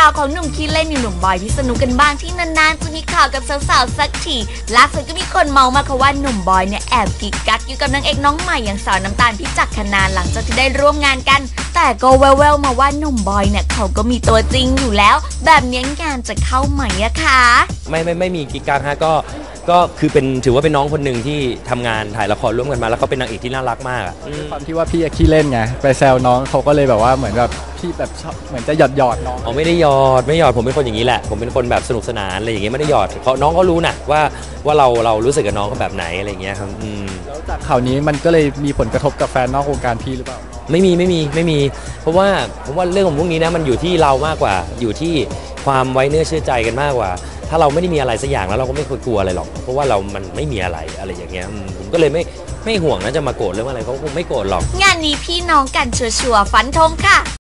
าวของหนุ่มขี้เล่นอย่างหนุ่มบอยพิษณุกันบ้างที่นานๆจะมีข่าวกับสาวๆสักทีล่าสุดก็มีคนเมามาค่ะว่าหนุ่มบอยเนี่ยแอบกิ๊กกักอยู่กับนางเอกน้องใหม่อย่างสาวน้ำตาลพิจักขณาหลังจากที่ได้ร่วมงานกันแต่ก็แววๆมาว่าหนุ่มบอยเนี่ยเขาก็มีตัวจริงอยู่แล้วแบบนี้งานจะเข้าไหมอะคะไม่มีกิ๊กกักฮะก็คือถือว่าเป็นน้องคนหนึ่งที่ทำงานถ่ายละครร่วมกันมาแล้วเขาเป็นนางเอกที่น่ารักมากความที่ว่าพี่ขี้เล่นไงไปแซวน้องเขาก็เลยแบบว่าเหมือนแบบพี่แบบเหมือนจะหยอดน้องไม่ได้หยอดผมเป็นคนอย่างนี้แหละผมเป็นคนแบบสนุกสนานอะไรอย่างเงี้ยไม่ได้หยอดเพราะน้องก็รู้นะว่าเรารู้สึกกับน้องเขาแบบไหนอะไรอย่างเงี้ยครับแล้วจากข่าวนี้มันก็เลยมีผลกระทบกับแฟนนอกวงการพี่หรือเปล่าไม่มีเพราะว่าเรื่องของพวกนี้นะมันอยู่ที่เรามากกว่าอยู่ที่ความไว้เนื้อเชื่อใจกันมากกว่าถ้าเราไม่ได้มีอะไรสักอย่างแล้วเราก็ไม่เคยกลัวอะไรหรอกเพราะว่ามันไม่มีอะไรอย่างเงี้ยผมก็เลยไม่ห่วงนะจะมาโกรธเรื่องอะไรเขาคงไม่โกรธหรอกงานนี้พี่น้องกันชัวร์ฟันธงค่ะ